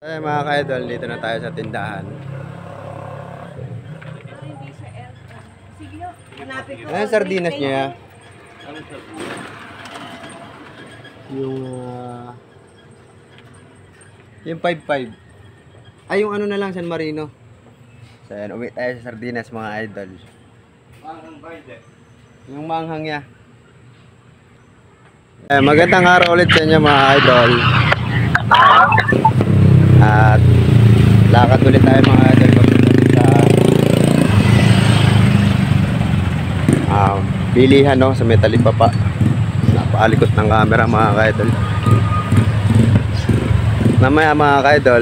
Ay mga ka-idol, dito na tayo sa tindahan. Ayan sardinas niya. Yung 5-5. Ay yung ano na lang, San Marino. So ayan, uwi tayo sa sardinas mga idol. Yung manghang niya. Magandang araw ulit sa inyo mga idol. At lakad ulit tayo mga idol sa bilihan no, sa may talipapa. Napakalikot ng camera mga ka-idol. Mamaya mga ka-idol,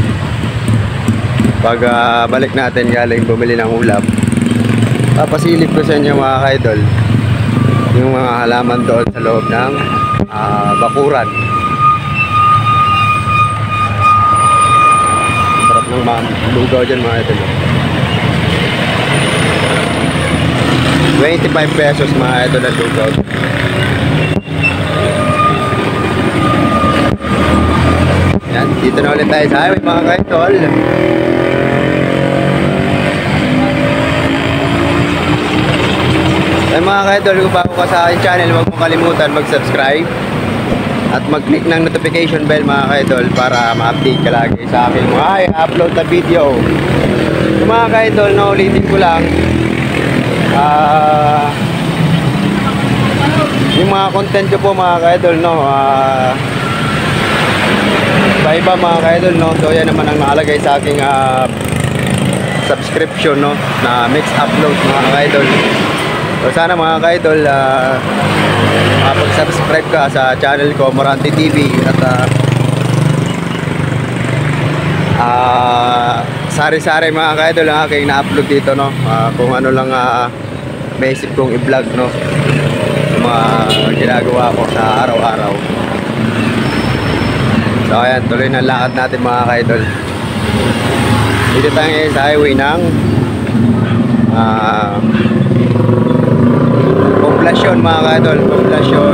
pag balik natin galing bumili ng ulam, papasilip ko sa inyo mga ka-idol yung mga halaman doon sa loob ng bakuran. Sarap ng lugaw dyan mga idol. 25 pesos mga idol na lugaw. Yan, dito na ulit tayo sa highway mga ka-idol. Ay mga ka-idol, kung bago ka sa aking channel, huwag mong kalimutan mag-subscribe at mag-click ng notification bell mga ka-idol para ma-update ka lagi sa aking mga i-upload na video. So mga ka-idol, naulitin ko lang yung mga content ko po mga ka-idol no, iba mga ka-idol no. So yan naman ang nakalagay sa aking subscription no, na mix upload mga ka-idol. So sana mga ka-idol makapag-subscribe ka sa channel ko Morante TV at sari-sari mga ka-idol ang aking na-upload dito no. Kung ano lang may isip kong i-vlog no, yung mga ginagawa ko sa araw-araw. So ayan, tuloy na lakad natin mga ka-idol. Dito tayo sa highway ng Poblasyon mga ka-idol, Poblasyon.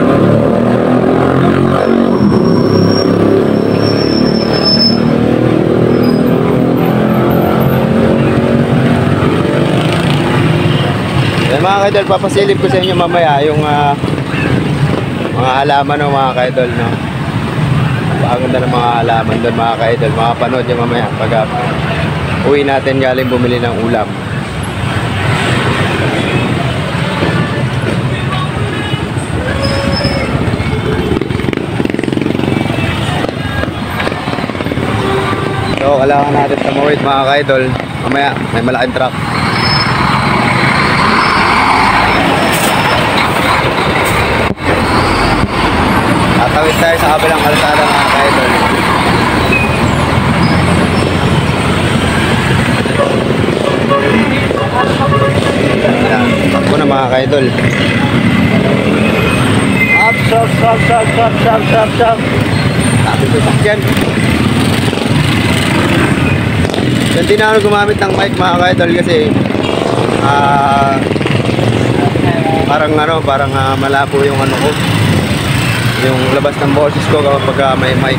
Yan mga ka-idol, papasilip ko sa inyo mamaya yung mga halaman no mga ka-idol no. Napakaganda ng mga halaman doon mga ka-idol. Makapanood nyo mamaya pag uwi natin galing bumili ng ulam. So kailangan natin tumawid mga ka-idol. Mamaya may malaking truck. Tatawid tayo sa kabilang kalsada mga ka-idol. Takbo na mga ka-idol. Up, stop. Tapos sa sakyan. Hindi na ako gumamit ng mic mga ka-idol kasi parang malabo yung ano ko, yung labas ng boses ko kapag may mic.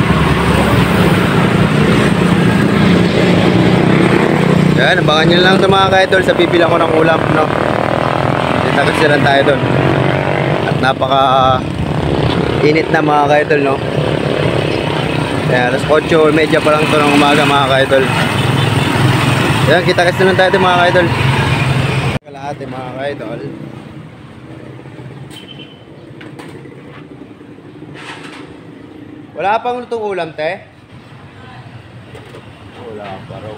Yan, abangan nyo lang ito mga ka-idol sa bibilang ko ng ulam no. Dito kasi lang tayo doon. At napaka init na mga ka-idol no. Yan, alas 8:30 pa lang ito ng umaga mga ka-idol. Yan, kita-kits na lang tayo mga ka-idol. Kalahati mga ka-idol. Wala pang lutong ulam, te? Wala pa raw.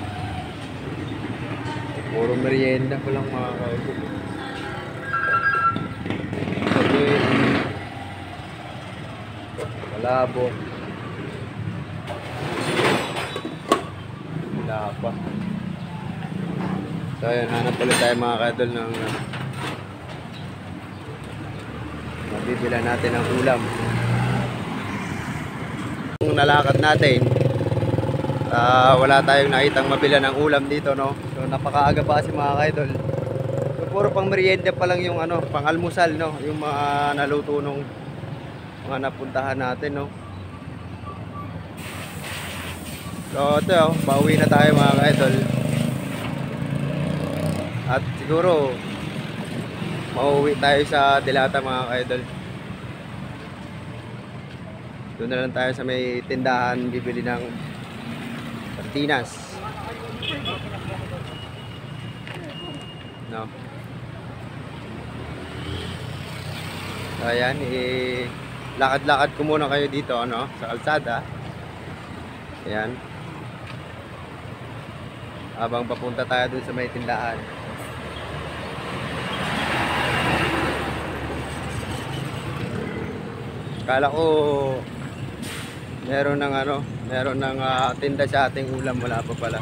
Puro merienda pa lang mga ka-idol. Malabo. Wala pa. So ayan, hanap ulit tayo mga ka-idol ng mabibila natin ang ulam. Kung nalakad natin, wala tayong nakitang mabila ng ulam dito no. So napakaaga pa kasi mga ka-idol. So puro pang merienda pa lang yung ano, pang almusal no, yung mga naluto nung mga napuntahan natin no. So ito, pauwi na tayo mga ka-idol. At siguro mauwi tayo sa Delata mga ka-idol. Doon na lang tayo sa may tindahan bibili ng sardinas. No. So ayan, lakad-lakad ko muna kayo dito ano, sa kalsada. Ayan. Habang papunta tayo dun sa may tindahan. Kala ko meron ng tinda sa ating ulam, wala pa pala.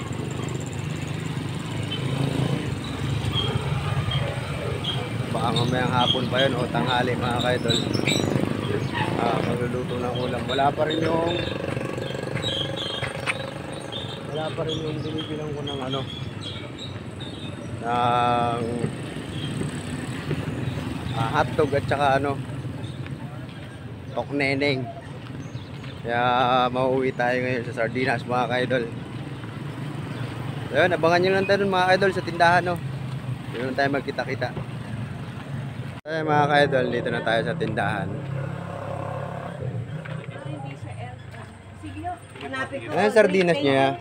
Baka mamayang hapon pa yun o tanghali mga ka-idol. Magluluto ng ulam. Wala pa rin yung binibilang ko ng ng hotdog at saka tokneneng. Kaya mauwi tayo ngayon sa sardinas mga ka-idol. Ayun, abangan nyo lang tayo mga ka-idol sa tindahan no. Doon tayo magkita-kita. Ayun mga ka-idol, dito na tayo sa tindahan. Ayun, sardinas niya.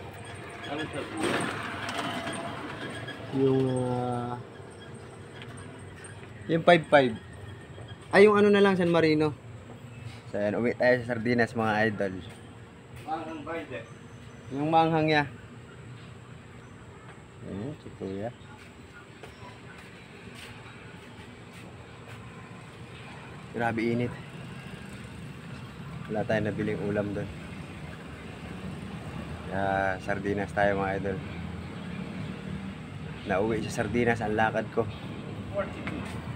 Yung 5-5. Ay, yung na lang, San Marino. So, ayan, uwi tayo sa sardinas mga idol. Manghang ba hindi? Yung manghang niya. Ayan, si Kuya. Grabe init. Wala tayong nabiling ulam doon. Kaya sardinas tayo mga idol. Nauwi sa sardinas ang lakad ko. 42.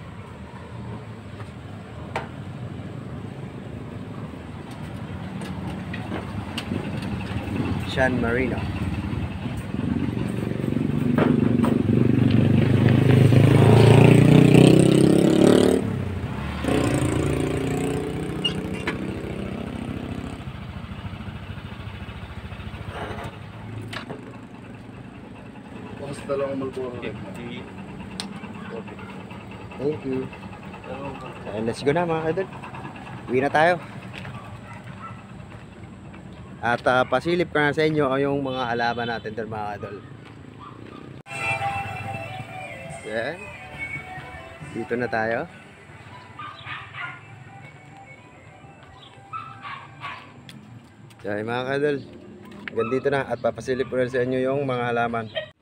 San Marino. Basta lang Malboro. Thank you. And let's go na mga idol. Uwi na tayo. At pasilip ko na sa inyo yung mga halaman natin doon mga idol. Yan. Dito na tayo. Yan mga idol. Hanggang dito na at papasilip ko na sa inyo yung mga halaman.